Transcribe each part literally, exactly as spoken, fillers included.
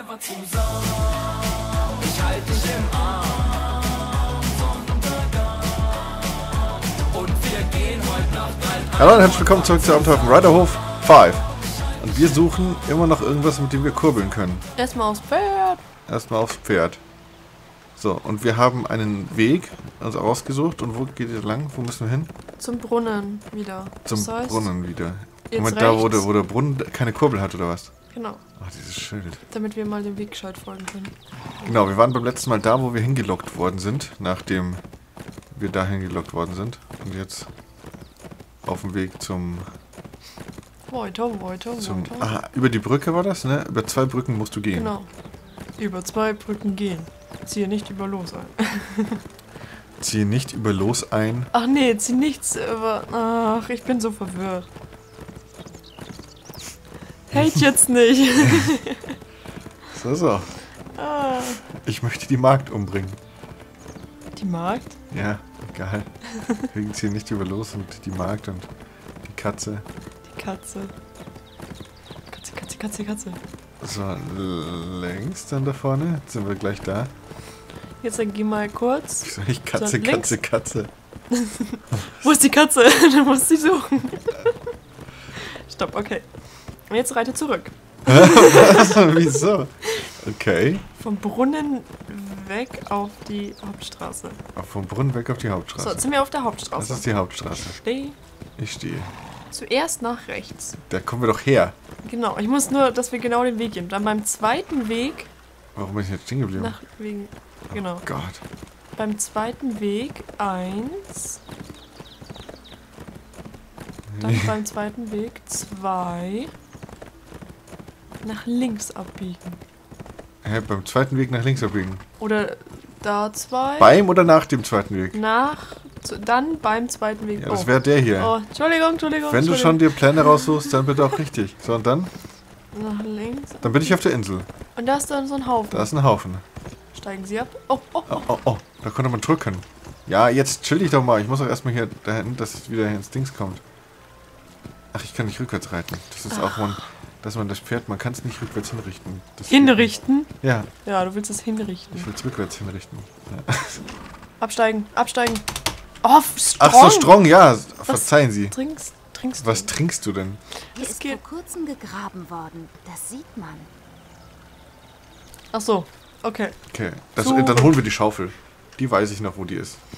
einfach zusammen. Ich halte dich im Arm. Sonnenuntergang. Und wir gehen heute Nacht halt. Hallo und herzlich willkommen zurück zu Abenteuer von Riderhof fünf. Und wir suchen immer noch irgendwas, mit dem wir kurbeln können. Erstmal aufs Pferd. Erstmal aufs Pferd. So, und wir haben einen Weg uns ausgesucht. Und wo geht ihr lang? Wo müssen wir hin? Zum Brunnen wieder. Zum Das heißt, Brunnen wieder. jetzt Moment, da wo rechts. der, wo der Brunnen keine Kurbel hat, oder was? Genau. Ach, dieses Schild. Damit wir mal dem Weg gescheit folgen können. Genau, wir waren beim letzten Mal da, wo wir hingelockt worden sind, nachdem wir da hingelockt worden sind. Und jetzt auf dem Weg zum... Weiter, weiter, zum weiter. ah, über die Brücke war das, ne? Über zwei Brücken musst du gehen. Genau. Über zwei Brücken gehen. Ziehe nicht über Los ein. Ziehe nicht über Los ein. Ach nee, zieh nichts über... Ach, ich bin so verwirrt. Hate jetzt nicht. So, so. Ah, Ich möchte die Magd umbringen. die Magd? Ja, egal. Wir ziehen nicht über Los und die Magd und die Katze. Die Katze. Katze, Katze, Katze, Katze. So, längs dann da vorne. Jetzt sind wir gleich da. Jetzt dann geh mal kurz. Wieso nicht Katze, So, links. Katze, Katze? Wo ist die Katze? Du musst sie suchen. Stopp, okay. Und jetzt reite zurück. Was? Wieso? Okay. Vom Brunnen weg auf die Hauptstraße. Vom Brunnen weg auf die So, Hauptstraße. jetzt sind wir auf der Das Hauptstraße. ist die Hauptstraße. Steh Ich stehe. zuerst nach rechts. Da kommen wir doch her. Genau, ich muss nur, dass wir genau den Weg gehen. Dann beim zweiten Weg Warum bin ich jetzt stehen geblieben? nach wegen. Genau. Oh Gott. Beim zweiten Weg eins. Dann beim zweiten Weg zwei. Nach links abbiegen. Hä, beim zweiten Weg nach links abbiegen. Oder da zwei. Beim oder nach dem zweiten Weg? Nach. zu- Dann beim zweiten Weg. Ja, das oh. wäre der hier. Oh, Entschuldigung, Entschuldigung. Wenn du schon Entschuldigung. dir Pläne raussuchst, dann bitte auch richtig. So, und dann? Nach links. Dann bin ich auf der Insel. Und da ist dann so ein Haufen. Da ist ein Haufen. Steigen Sie ab. Oh, oh, Oh, oh, oh. Da konnte man drücken. Ja, jetzt chill dich doch mal. Ich muss auch erstmal hier dahin, dass es wieder ins Dings kommt. Ach, ich kann nicht rückwärts reiten. Das ist auch man, dass man das Pferd, man kann es nicht rückwärts hinrichten. Das Hinrichten? Ja, Ja, du willst es hinrichten. ich will es rückwärts hinrichten. Ja. Absteigen, absteigen. Oh, Strong. Ach so, Strong, ja. Verzeihen Sie. Trinkst, trinkst du? Was trinkst du denn? Hier Es ist geht- vor kurzem gegraben worden. Das sieht man. Ach so, okay. Okay, das, So. äh, dann holen wir die Schaufel. Die weiß ich noch, wo die ist.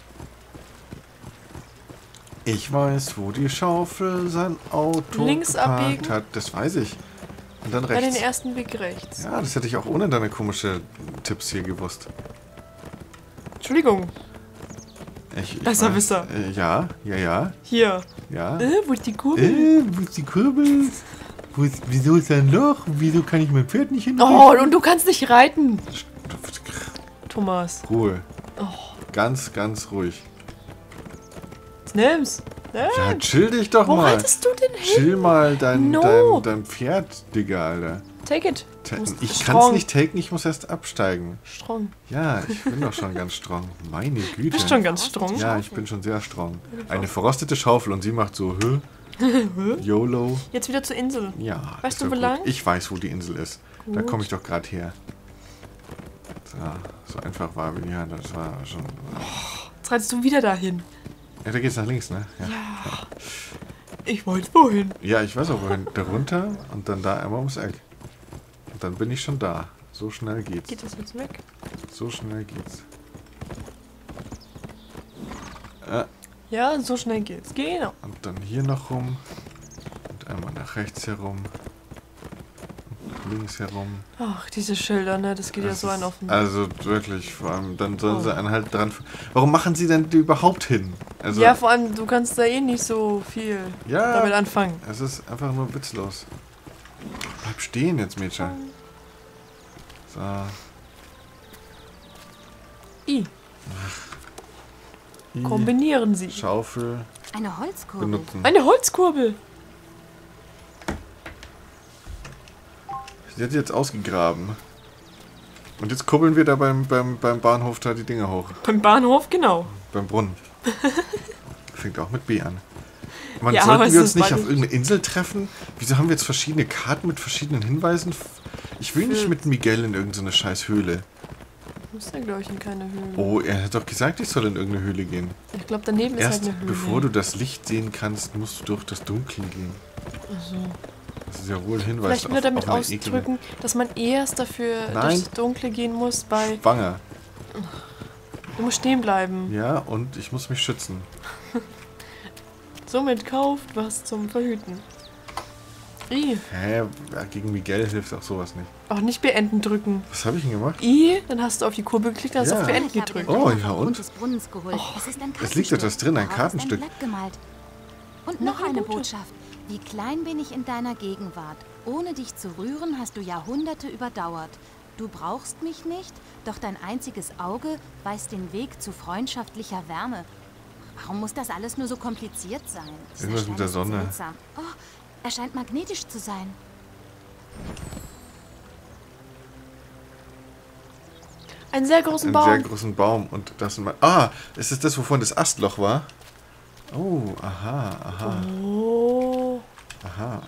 Ich weiß, wo die Schaufel sein Auto Links geparkt abbiegen. hat. Das weiß ich. Und dann Bei den rechts. ersten Weg rechts. Ja, das hätte ich auch ohne deine komischen Tipps hier gewusst. Entschuldigung. Ich, ich Besserwisser. Äh, ja, ja, ja, Hier. ja. Äh, wo ist die Kurbel? Äh, wo ist die Kurbel? Wo ist, wieso ist da ein Loch? Wieso kann ich mein Pferd nicht hin? Oh, und du kannst nicht reiten. Thomas. Ruhe. Oh. Ganz, ganz ruhig. Nimm's. Nimm. Ja, chill dich doch Wo mal. reitest du denn hin? Chill mal dein, No. dein, dein Pferd, Digga, Alter. Take it. Ta- Du musst Ich strong. kann's nicht taken, ich muss erst absteigen. Strong. Ja, ich bin doch schon ganz strong. Meine Güte. Du bist schon ganz strong. Ja, ich bin schon sehr strong. Eine verrostete Schaufel und sie macht so, hä? YOLO. Jetzt wieder zur Insel. Ja. Weißt ist du, doch wo gut. lang? Ich weiß, wo die Insel ist. Da Gut. komme ich doch gerade her. So, so einfach war wie ja, das war schon. Jetzt reitest du wieder dahin. Ja, da geht's nach links, ne? Ja. Ich wollte wohin? Ja, ich weiß auch wohin. Da runter und dann da einmal ums Eck. Und dann bin ich schon da. So schnell geht's. Geht das jetzt weg? So schnell geht's. Äh, Ja, so schnell geht's. Genau. und dann hier noch rum. Und einmal nach rechts herum. Und nach links herum. Ach, diese Schilder, ne? Das geht ja Das so ein ist- auf den... Also wirklich, vor allem, dann sollen Oh. sie einen halt dran. Warum machen sie denn die überhaupt hin? Also, Ja, vor allem, du kannst da eh nicht so viel ja, damit anfangen. es ist einfach nur witzlos. Bleib stehen jetzt, Mädchen. So. I. I, Kombinieren sie. Schaufel Eine Holzkurbel. benutzen. Eine Holzkurbel. Sie hat jetzt ausgegraben. Und jetzt kurbeln wir da beim, beim, beim Bahnhof da die Dinger hoch. Beim Bahnhof, genau. Beim Brunnen. Fängt auch mit B an. Man, Ja, aber sollten es wir uns ist nicht beides- auf irgendeine Insel treffen? Wieso haben wir jetzt verschiedene Karten mit verschiedenen Hinweisen? Ich will nicht Für- mit Miguel in irgendeine scheiß Höhle. Muss ja, glaube ich, in keine Höhle. Oh, er hat doch gesagt, ich soll in irgendeine Höhle gehen. Ich glaube, daneben ist Erst halt eine Höhle. bevor du das Licht sehen kannst, musst du durch das Dunkel gehen. Also, Das ist ja wohl ein Hinweis vielleicht will er auf, damit auf eine eklige ausdrücken, dass man erst dafür Nein. durchs Dunkle gehen muss, bei... Schwanger. Du musst stehen bleiben. Ja, und ich muss mich schützen. Somit kauft was zum Verhüten. I. Hä? Ja, gegen Miguel hilft auch sowas nicht. Auch nicht beenden drücken. Was habe ich denn gemacht? I, dann hast du auf die Kurbel geklickt, dann hast du Ja. auf beenden Ich habe den gedrückt. Oh, Becher ja, vom und? Grund des Brunnens geholt. Es ist ein es liegt etwas drin, ein Darauf ist Kartenstück. Blatt gemalt. Und Na, noch eine Botschaft. Botschaft. Wie klein bin ich in deiner Gegenwart. Ohne dich zu rühren, hast du Jahrhunderte überdauert. Du brauchst mich nicht, doch dein einziges Auge weist den Weg zu freundschaftlicher Wärme. Warum muss das alles nur so kompliziert sein? Dieser Irgendwas Stein mit der ist Sonne. seltsam. Oh, er scheint magnetisch zu sein. Einen sehr großen Einen Baum. sehr großen Baum. Und das sind mal. Ah, ist es das, wovon das Astloch war? Oh, aha, aha, Oh. aha.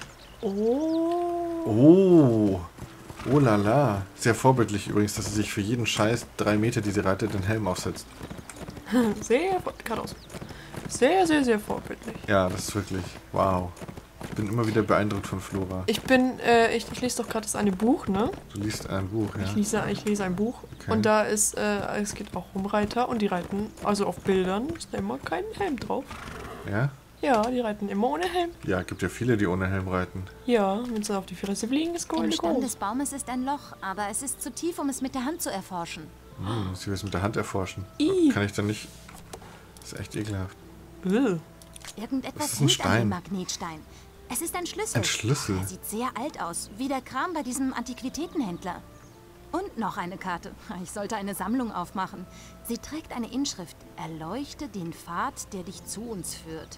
Oh. Oh. Oh la la. Sehr vorbildlich übrigens, dass sie sich für jeden Scheiß drei Meter, die sie reitet, den Helm aufsetzt. Sehr, vor- geradeaus. Sehr, sehr, sehr vorbildlich. Ja, das ist wirklich. Wow. Ich bin immer wieder beeindruckt von Flora. Ich bin, äh, ich, ich lese doch gerade das eine Buch, ne? Du liest ein Buch, Ich ja. lese, ich lese ein Buch Okay. und da ist, äh, es geht auch um Reiter und die reiten, also auf Bildern ist da immer kein Helm drauf. Ja? Ja, die reiten immer ohne Helm. Ja, gibt ja viele, die ohne Helm reiten. Ja, wenn sie auf die Fresse fliegen, ist Im Gold Stamm groß. des Baumes ist ein Loch, aber es ist zu tief, um es mit der Hand zu erforschen. Hm, muss ich das mit der Hand erforschen. Ih. Kann ich dann nicht. Das ist echt ekelhaft. Ugh. Irgendetwas Das ist ein hängt an dem Stein. Magnetstein. Es ist ein Schlüssel. Ein Schlüssel? Er sieht sehr alt aus, wie der Kram bei diesem Antiquitätenhändler. Und noch eine Karte. Ich sollte eine Sammlung aufmachen. Sie trägt eine Inschrift. Erleuchte den Pfad, der dich zu uns führt.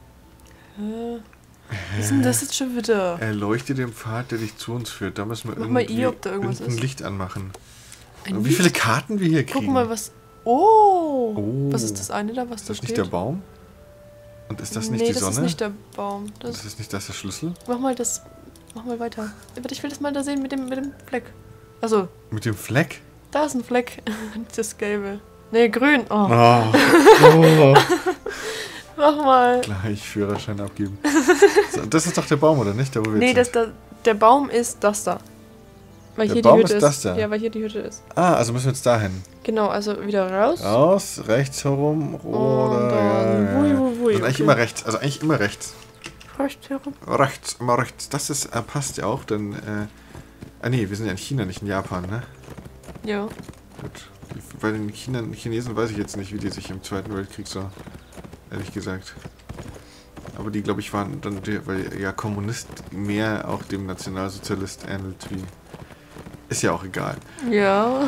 Was ist denn das jetzt schon wieder? Erleuchte den Pfad, der dich zu uns führt. Da müssen wir Mach mal irgendwie I, ob da irgendwas irgendein ist. Licht anmachen. Ein Und wie Licht? viele Karten wir hier kriegen. Guck mal, was... Oh. Oh. Was ist das eine da, was Ist da das steht? nicht der Baum? Und ist das nicht nee, die das Sonne? ist nicht der Baum. Das, ist das nicht das der Schlüssel? mach mal das... Mach mal weiter. Warte, ich will das mal da sehen mit dem, mit dem Fleck. Also, Mit dem Fleck? da ist ein Fleck. Das gelbe. Nee, grün. Oh. Oh. oh. Mach mal. Gleich Führerschein abgeben. So, das ist doch der Baum, oder nicht? Da, wo wir Nee, das, jetzt da, der Baum ist das da. Weil Der hier Baum die Hütte ist das da? Ja, weil hier die Hütte ist. sind. Ah, also müssen wir jetzt dahin. Genau, also wieder raus. Raus, rechts herum, oder... dann ja, wui, ja. wui, wui, Also eigentlich okay. immer rechts. Also eigentlich immer rechts. Rechts herum. Rechts, immer rechts. Das ist, äh, passt ja auch, denn... Äh, ah nee, wir sind ja in China, nicht in Japan, ne? Ja. Gut. Die- Bei den China, Chinesen weiß ich jetzt nicht, wie die sich im Zweiten Weltkrieg so... Ehrlich gesagt. Aber die, glaube ich, waren dann... Die, weil ja Kommunist mehr auch dem Nationalsozialist ähnelt wie... Ist ja auch egal. Ja.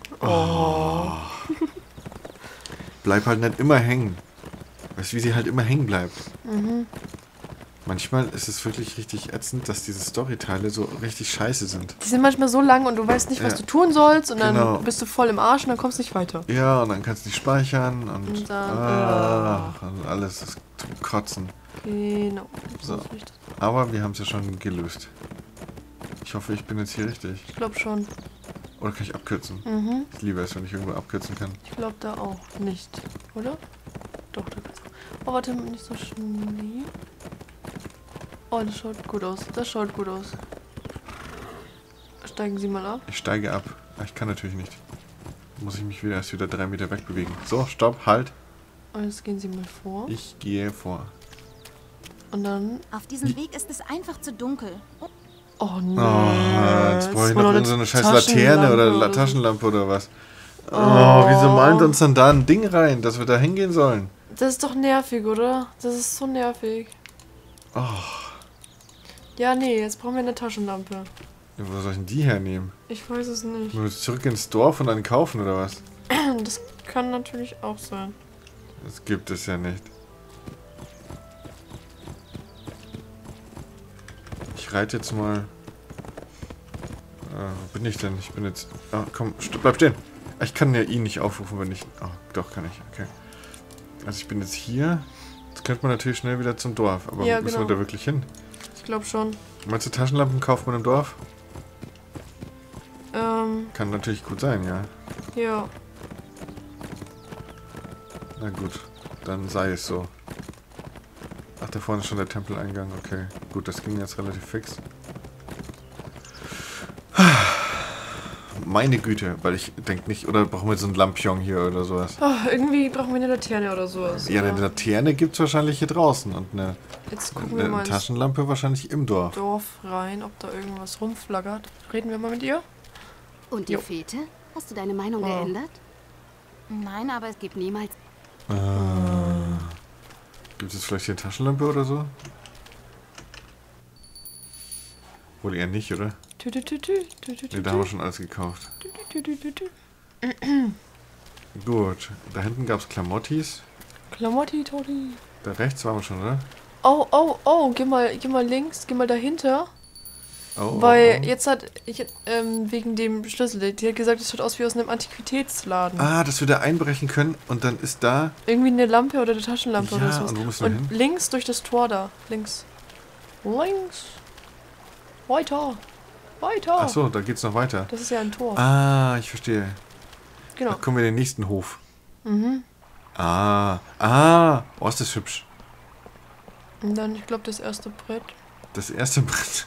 Bleib halt nicht immer hängen. Weißt du, wie sie halt immer hängen bleibt? Mhm. Manchmal ist es wirklich richtig ätzend, dass diese Storyteile so richtig scheiße sind. Die sind manchmal so lang und du weißt nicht, was Ja. du tun sollst und dann Genau. bist du voll im Arsch und dann kommst du nicht weiter. Ja, und dann kannst du nicht speichern und, Und dann, ah, und alles ist zum Kotzen. Genau. So. ist richtig. Aber wir haben es ja schon gelöst. Ich hoffe, ich bin jetzt hier richtig. Ich glaube schon. Oder kann ich abkürzen? Mhm. Ich liebe es, wenn ich irgendwo abkürzen kann. Ich glaube da auch nicht. Oder? Doch, da kannst du. Oh, warte, nicht so schnell. Oh, das schaut gut aus. Das schaut gut aus. Steigen Sie mal ab. Ich steige ab. Ah, ich kann natürlich nicht. Muss ich mich wieder erst wieder drei Meter wegbewegen. So, stopp, halt. Und jetzt gehen Sie mal vor. Ich gehe vor. Und dann. Auf diesem Weg ist es einfach zu dunkel. Oh, Oh nee. Oh, jetzt brauche ich noch eine so eine scheiß Laterne oder La so. Taschenlampe oder was. Oh, wieso malt uns dann da ein Ding rein, dass wir da hingehen sollen? Das ist doch nervig, oder? Das ist so nervig. Oh, Ja, nee, jetzt brauchen wir eine Taschenlampe. ja, wo soll ich denn die hernehmen? Ich weiß es nicht. Nur zurück ins Dorf und dann kaufen oder was? Das kann natürlich auch sein. Das gibt es ja nicht. Ich reite jetzt mal. Äh, wo bin ich denn? Ich bin jetzt. Ah, komm, st bleib stehen. Ah, Ich kann ja ihn nicht aufrufen, wenn ich. Oh, doch, kann ich. Okay. Also ich bin jetzt hier. Jetzt könnte man natürlich schnell wieder zum Dorf. Aber Ja, müssen genau. wir da wirklich hin? Ich glaube schon. Meinst du, Taschenlampen kauft man im Dorf? Ähm, Kann natürlich gut sein, ja. ja. Na gut, dann sei es so. Ach, da vorne ist schon der Tempeleingang. Okay, gut, das ging jetzt relativ fix. Meine Güte, weil ich denke nicht, oder brauchen wir so ein Lampion hier oder sowas? Oh, irgendwie brauchen wir eine Laterne oder sowas. Ja, oder? eine Laterne gibt es wahrscheinlich hier draußen und eine, Jetzt gucken wir eine mal ins Taschenlampe wahrscheinlich im Dorf. Dorf rein, ob da irgendwas rumflaggert. Reden wir mal mit ihr? Und die Jo. Fete? Hast du deine Meinung Oh. geändert? Nein, aber es Gib niemals. Äh, gibt es vielleicht hier eine Taschenlampe oder so? Wohl eher nicht, oder? Tü, tü, tü, tü, tü, tü, Ne, da haben wir schon alles gekauft. tü, tü, tü, tü. Gut, da hinten gab es Klamottis. Klamotti, Toti. Da rechts waren wir schon, oder? Oh, oh, oh, geh mal, geh mal links, geh mal dahinter. Oh, Weil oh, oh. jetzt hat, ich, ähm, wegen dem Schlüssel, die hat gesagt, es schaut aus wie aus einem Antiquitätsladen. Ah, dass wir da einbrechen können und dann ist da... Irgendwie eine Lampe oder eine Taschenlampe Ja, oder so. und wo müssen wir Und hin? links durch das Tor da. Links. Links. Weiter. Weiter. Ach so, da geht's noch weiter. Das ist ja ein Tor. Ah, ich verstehe. Genau. Da kommen wir in den nächsten Hof. Mhm. Ah, ah, oh, ist das hübsch. Und dann, ich glaube, das erste Brett. Das erste Brett.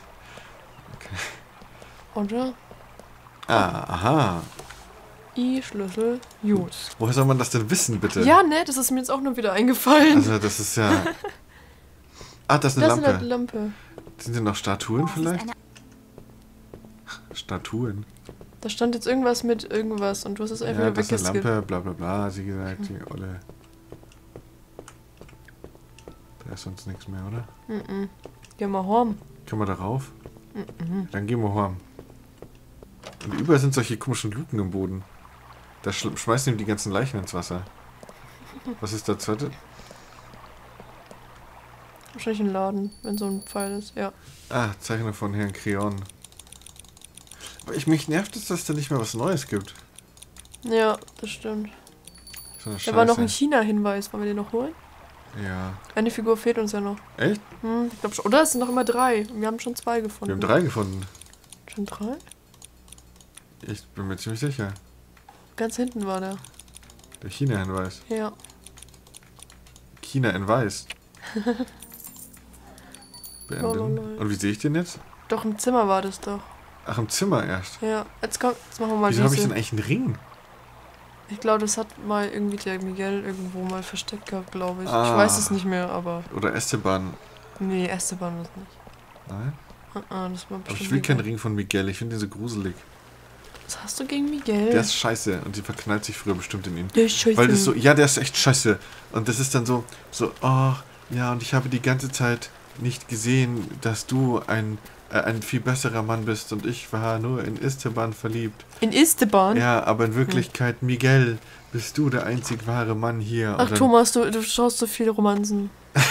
Oder? Ah, aha. I-Schlüssel. Gut. Woher soll man das denn wissen, bitte? Ja, ne, das ist mir jetzt auch nur wieder eingefallen. Also, das ist ja... Ah, das ist eine das ist Lampe. eine Lampe. Sind hier noch Statuen Das ist vielleicht? eine- Statuen. Da stand jetzt irgendwas mit irgendwas und du hast es einfach Ja, nur das ist eine weggeskippt. Lampe, bla bla bla, hat sie gesagt, die Olle. Da ist sonst nichts mehr, oder? Mhm. Geh mal horn. Können wir da rauf? Mhm. Dann gehen wir horn. Und überall sind solche komischen Luken im Boden. Da sch schmeißen ihm die ganzen Leichen ins Wasser. Was ist das zweite? Wahrscheinlich ein Laden, wenn so ein Pfeil ist, ja. Ah, Zeichnung von Herrn Creon. Aber ich, mich nervt es, dass da nicht mehr was Neues gibt. Ja, das stimmt. So eine Da war noch Scheiße. ein China-Hinweis. Wollen wir den noch holen? Ja. Eine Figur fehlt uns ja noch. Echt? Hm, ich glaube schon. Oder es sind noch immer drei. Wir haben schon zwei gefunden. Wir haben drei gefunden. Schon drei? Ich bin mir ziemlich sicher. Ganz hinten war der. Der China-Hinweis. Ja. China in Weiß. Beenden. Lololol. Und wie sehe ich den jetzt? Doch, im Zimmer war das doch. Ach, im Zimmer erst. Ja, jetzt kommt, jetzt machen wir mal Wieso habe ich diese. denn eigentlich einen Ring? Ich glaube, das hat mal irgendwie der Miguel irgendwo mal versteckt gehabt, glaube ich. Ah. Ich weiß es nicht mehr, aber... Oder Esteban? Nee, Esteban ist nicht. Nein? Uh -uh, das war Aber bestimmt ich will keinen Miguel. Ring von Miguel. Ich finde den so gruselig. Was hast du gegen Miguel? Der ist scheiße. Und sie verknallt sich früher bestimmt in ihn. Der ist scheiße. Weil das so, ja, der ist echt scheiße. Und das ist dann so, so, ach, ja, und ich habe die ganze Zeit nicht gesehen, dass du ein, äh, ein viel besserer Mann bist und ich war nur in Esteban verliebt. In Esteban? Ja, aber in Wirklichkeit, Miguel, bist du der einzig wahre Mann hier. Und Ach, dann, Thomas, du, du schaust so viele Romanzen.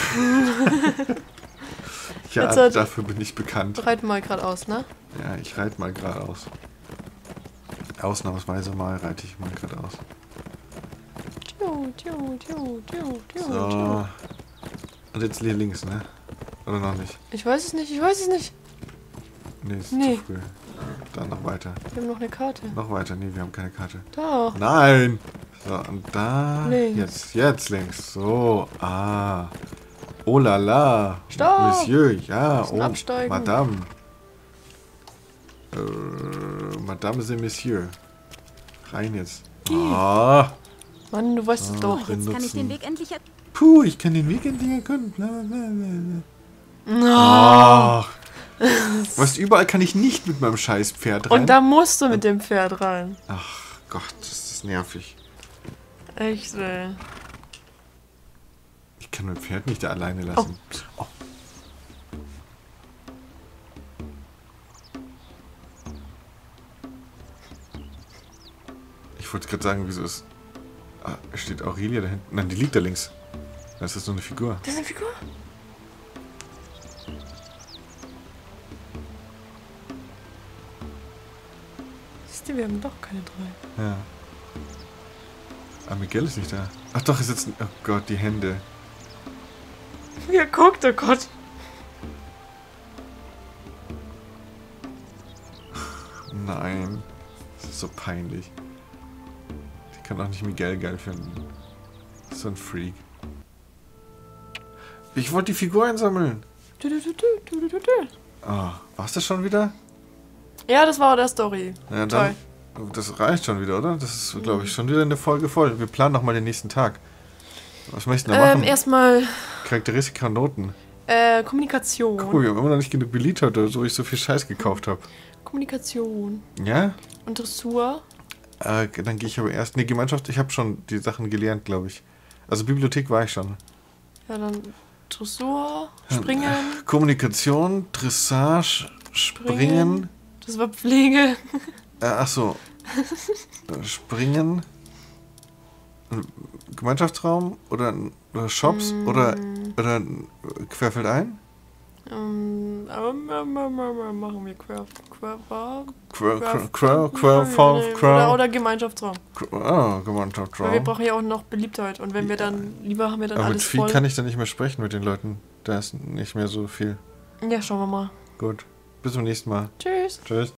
ja, jetzt hat- dafür bin ich bekannt. Reit mal geradeaus, ne? Ja, ich reite mal geradeaus. Ausnahmsweise mal reite ich mal geradeaus. Tju, tju, tju, tju, tju, tju. So. Und jetzt hier links, ne? Oder noch nicht? Ich weiß es nicht, ich weiß es nicht. Nee, ist Nee. zu früh. Dann noch weiter. Wir haben noch eine Karte. Noch weiter. Nee, wir haben keine Karte. Da. Nein! So, und da. Links. Jetzt, jetzt links. So, ah. Oh la la. Stopp! Monsieur, ja. Müssen Oh, absteigen. Madame. Äh, Madame c'est Monsieur. Rein jetzt. Ah. Mann, du weißt es Ah. doch. Jetzt kann ich benutzen. den Weg endlich er Puh, ich kann den Weg endlich erkunden. Bla, bla, bla, bla. Ah. Ach. Weißt du, überall kann ich nicht mit meinem scheiß Pferd rein. Und da musst du mit dem Pferd rein. Ach Gott, das ist nervig. Echt, ey. Ich kann mein Pferd nicht da alleine lassen. Oh. Ich wollte gerade sagen, wieso ist... Ah, steht Aurelia da hinten? Nein, die liegt da links. Das ist nur eine Figur. Das ist eine Figur? Siehst du, wir haben doch keine drei. Ja. Ah, Miguel ist nicht da. Ach doch, er sitzt... Oh Gott, die Hände. Wie er guckt, oh Gott. Nein. Das ist so peinlich. Ich kann auch nicht Miguel geil finden. So ein Freak. Ich wollte die Figur einsammeln. Du, du, du, du, du, du, du. Oh, war's das schon wieder? Ja, das war der Story. Ja, Toll. dann, das reicht schon wieder, oder? Das ist, glaube ich, schon wieder eine Folge voll. Wir planen nochmal den nächsten Tag. Was möchten wir Ähm, machen? erstmal Charakteristika und Noten. äh, Kommunikation. Cool, wir haben immer noch nicht genug Beliebt heute, so ich so viel Scheiß gekauft habe. Kommunikation. Ja? Und Dressur. Äh, dann gehe ich aber erst... Ne, Gemeinschaft, ich habe schon die Sachen gelernt, glaube ich. Also Bibliothek war ich schon. Ja, dann Dressur, Springen. Kommunikation, Dressage, Springen. Springen. Das war Pflege. Äh, ach so. Springen. Gemeinschaftsraum oder, oder Shops Mm. oder, oder querfeldein? Ähm, aber machen wir quer, quer, Quer, quer, quer, quer, quer, oder, quer, oder Gemeinschaftsraum. ah, Weil wir Gemeinschaftsraum. brauchen ja auch noch Beliebtheit. Und wenn wir dann, lieber haben wir dann Aber mit alles viel voll. kann ich dann nicht mehr sprechen mit den Leuten. Da ist nicht mehr so viel. Ja, schauen wir mal. Gut. Bis zum nächsten Mal. Tschüss. Tschüss.